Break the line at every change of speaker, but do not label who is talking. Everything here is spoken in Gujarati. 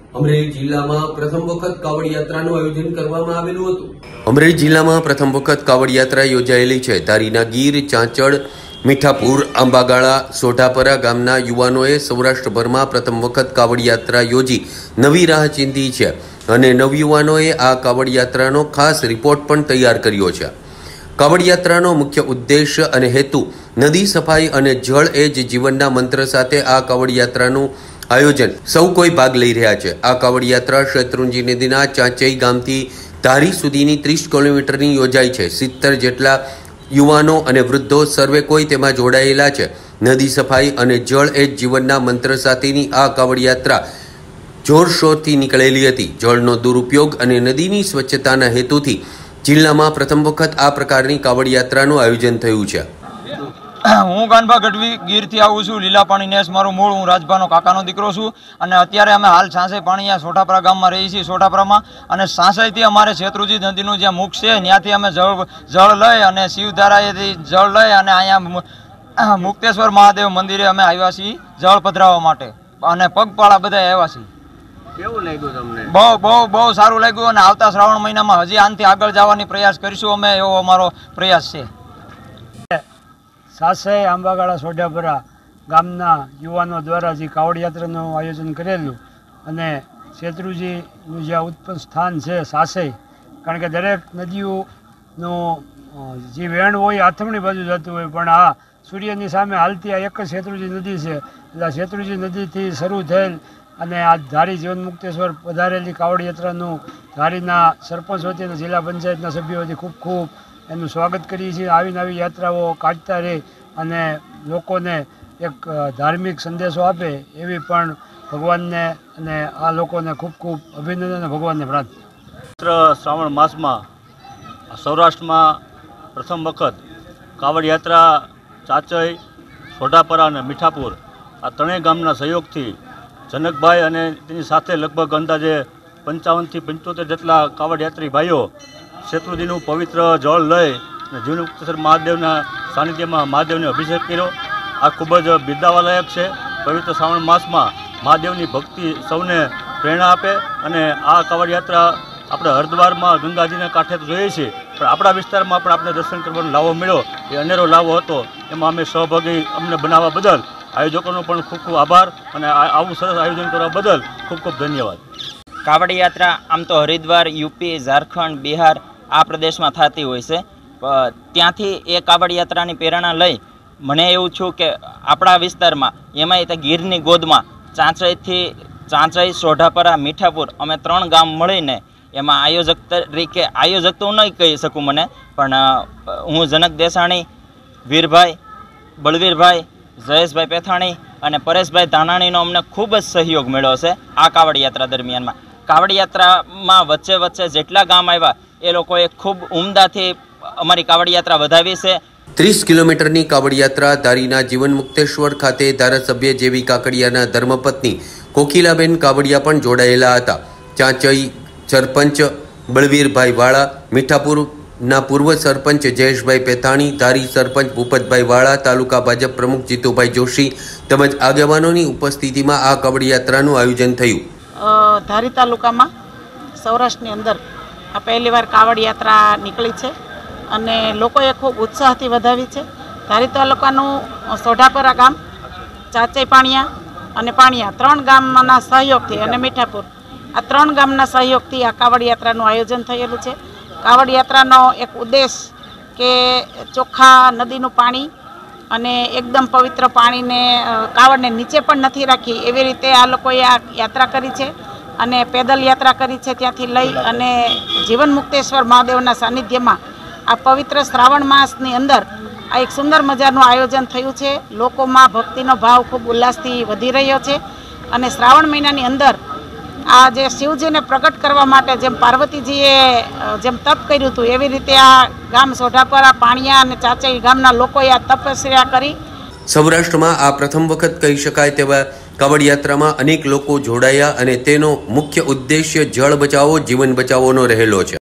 અમરેલી જિલ્લામાં પ્રથમ વખત કાવડ યાત્રાનું આયોજન કરવામાં આવેલું હતું। અમરેલી જિલ્લામાં પ્રથમ વખત કાવડ યાત્રા યોજાયેલી છે। ધારીના ગીર, ચાંચડ, મીઠાપુર, આંબાગાળા, સોઢાપરા ગામના યુવાનોએ સૌરાષ્ટ્રભરમાં પ્રથમ વખત કાવડ યાત્રા યોજી નવી રાહ ચીંધી છે અને નવયુવાનોએ આ કાવડ યાત્રાનો ખાસ રિપોર્ટ પણ તૈયાર કર્યો છે। કાવડ યાત્રાનો મુખ્ય ઉદ્દેશ અને હેતુ નદી સફાઈ અને જળ એ જ જીવનના મંત્ર સાથે આ કાવડ યાત્રાનું આયોજન સૌ કોઈ ભાગ લઈ રહ્યા છે। આ કાવડ યાત્રા શેત્રુંજી નદીના ચાંચઈ ગામથી ધારી સુધીની 30 કિલોમીટરની યોજાઈ છે। 70 જેટલા યુવાનો અને વૃદ્ધો સર્વે કોઈ તેમાં જોડાયેલા છે। નદી સફાઈ અને જળ એ જ જીવનના મંત્ર સાથેની આ કાવડ યાત્રા જોરશોરથી નીકળેલી હતી। જળનો દુરુપયોગ અને નદીની સ્વચ્છતાના હેતુથી જિલ્લામાં પ્રથમ વખત આ પ્રકારની કાવડ યાત્રાનું આયોજન થયું છે।
હું ગાનભા ગઢવી ગીરથી આવું છું। લીલા પાણી નેસ મારું મૂળ। હું રાજભાનો કાકાનો દીકરો છું અને અત્યારે અમે હાલ સાંસઈ પાણીયા સોઢાપરા ગામમાં રહીએ છીએ, સોઢાપરામાં। અને સાંસઈથી અમારે શેત્રુંજી નદીનું જ્યાં મુખ છે ત્યાંથી અમે જળ લઈ અને શિવધારાએથી જળ લઈ અને અહીંયા મુક્તેશ્વર મહાદેવ મંદિરે અમે આવ્યા છીએ જળ પધરાવવા માટે અને પગપાળા બધા આવ્યા છીએ।
કેવું લાગ્યું તમને?
બહુ સારું લાગ્યું અને આવતા શ્રાવણ મહિનામાં હજી આનાથી આગળ જવાની પ્રયાસ કરીશું અમે, એવો અમારો પ્રયાસ છે।
સાસઈ, આંબાગાળા, સોઢાપરા ગામના યુવાનો દ્વારા જે કાવડ યાત્રાનું આયોજન કરેલું અને શેત્રુંજીનું જ્યાં ઉત્પન્ન સ્થાન છે સાસઈ, કારણ કે દરેક નદીઓનું જે વેણ હોય આથમણી બાજુ જતું હોય, પણ આ સૂર્યની સામે હાલતી આ એક જ શેત્રુંજી નદી છે। એટલે આ શેત્રુંજી નદીથી શરૂ થયેલ અને આ ધારી જીવન મુક્તેશ્વર પધારેલી કાવડ યાત્રાનું ધારીના સરપંચ વતી અને જિલ્લા પંચાયતના સભ્યો વતી ખૂબ ખૂબ એનું સ્વાગત કરીએ છીએ। આવી નવી યાત્રાઓ કાઢતા રહે અને લોકોને એક ધાર્મિક સંદેશો આપે એવી પણ ભગવાનને અને આ લોકોને ખૂબ ખૂબ અભિનંદન અને ભગવાનને પ્રાર્થના।
શ્રાવણ માસમાં સૌરાષ્ટ્રમાં પ્રથમ વખત કાવડ યાત્રા ચાંચઈ, સોઢાપરા અને મીઠાપુર આ ત્રણેય ગામના સહયોગથી જનકભાઈ અને તેની સાથે લગભગ અંદાજે 55 થી 75 જેટલા કાવડ યાત્રી ભાઈઓ શેત્રુંજીનું પવિત્ર જળ લઈ અને જીવનમુક્તેશ્વર મહાદેવના સાનિધ્યમાં મહાદેવને અભિષેક કર્યો। આ ખૂબ જ બિરદાવાલાયક છે। પવિત્ર શ્રાવણ માસમાં મહાદેવની ભક્તિ સૌને પ્રેરણા આપે અને આ કાવડ યાત્રા આપણે હરિદ્વારમાં ગંગાજીના કાંઠે તો જોઈએ છીએ, પણ આપણા વિસ્તારમાં પણ આપણે દર્શન કરવાનો લાવો મળ્યો, એ અનેરો લાવો હતો। એમાં અમે સહભાગી અમને બનાવવા બદલ આયોજકોનો પણ ખૂબ ખૂબ આભાર અને આવું સરસ આયોજન કરવા બદલ ખૂબ ખૂબ ધન્યવાદ।
કાવડ યાત્રા આમ તો હરિદ્વાર, યુપી, ઝારખંડ, બિહાર આ પ્રદેશમાં થતી હોય છે। ત્યાંથી એ કાવડ યાત્રાની પ્રેરણા લઈ મને એવું છું કે આપણા વિસ્તારમાં એમાંય ગીરની ગોદમાં ચાંચઈ, સોઢાપરા, મીઠાપુર અમે 3 ગામ મળીને એમાં આયોજક તરીકે, આયોજક તો નહીં કહી શકું મને, પણ હું જનક દેસાણી, વીરભાઈ, બળવીરભાઈ, જયેશભાઈ પેથાણી અને પરેશભાઈ ધાનાણીનો અમને ખૂબ જ સહયોગ મળ્યો છે આ કાવડ યાત્રા દરમિયાનમાં। કાવડ યાત્રામાં વચ્ચે જેટલા ગામ આવ્યા એ લોકોએ ખૂબ ઉમદાથી અમારી કાવડ યાત્રા વધાવી છે।
30 કિલોમીટરની કાવડ યાત્રા ધારીના જીવન મુક્તેશ્વર ખાતે ધારાસભ્ય જેવી કાકડિયાના ધર્મપત્ની કોકિલાબેન કાવડિયા પણ જોડાયેલા હતા। ચાંચઈ સરપંચ બળવીરભાઈ વાળા, મીઠાપુરના પૂર્વ સરપંચ જયેશભાઈ પેથાણી, ધારી સરપંચ ભૂપતભાઈ વાળા, તાલુકા ભાજપ પ્રમુખ જીતુભાઈ જોશી તેમજ આગેવાનોની ઉપસ્થિતિમાં આ કાવડ યાત્રાનું આયોજન થયું।
ધારી તાલુકામાં સૌરાષ્ટ્રની અંદર આ પહેલીવાર કાવડ યાત્રા નીકળી છે અને લોકોએ ખૂબ ઉત્સાહથી વધાવી છે। ધારી તાલુકાનું સોઢાપરા ગામ, ચાંચઈ પાણીયા અને પાણીયા 3 ગામના સહયોગથી અને મીઠાપુર આ 3 ગામના સહયોગથી આ કાવડ યાત્રાનું આયોજન થયેલું છે। કાવડ યાત્રાનો એક ઉદ્દેશ કે ચોખ્ખા નદીનું પાણી અને એકદમ પવિત્ર પાણીને કાવડને નીચે પણ નથી રાખી એવી રીતે આ લોકોએ આ યાત્રા કરી છે અને પેદલ યાત્રા કરી છે ત્યાંથી લઈ અને જીવન મુક્તેશ્વર મહાદેવના સાનિધ્યમાં આ પવિત્ર શ્રાવણ માસની અંદર આ એક સુંદર મજાનું આયોજન થયું છે। લોકોમાં ભક્તિનો ભાવ ખૂબ ઉલ્લાસથી વધી રહ્યો છે અને શ્રાવણ મહિનાની અંદર આ જે શિવજીને પ્રગટ કરવા માટે જેમ પાર્વતીજીએ જેમ તપ કર્યું હતું એવી રીતે આ ગામ સોઢાપરા, પાણીયા અને ચાંચઈ ગામના લોકોએ આ તપસ્યા કરી।
સૌરાષ્ટ્રમાં આ પ્રથમ વખત કહી શકાય તેવા કાવડ યાત્રામાં અનેક લોકો જોડાયા અને તેનો મુખ્ય ઉદ્દેશ્ય જળ બચાવો, જીવન બચાવોનો રહેલો છે।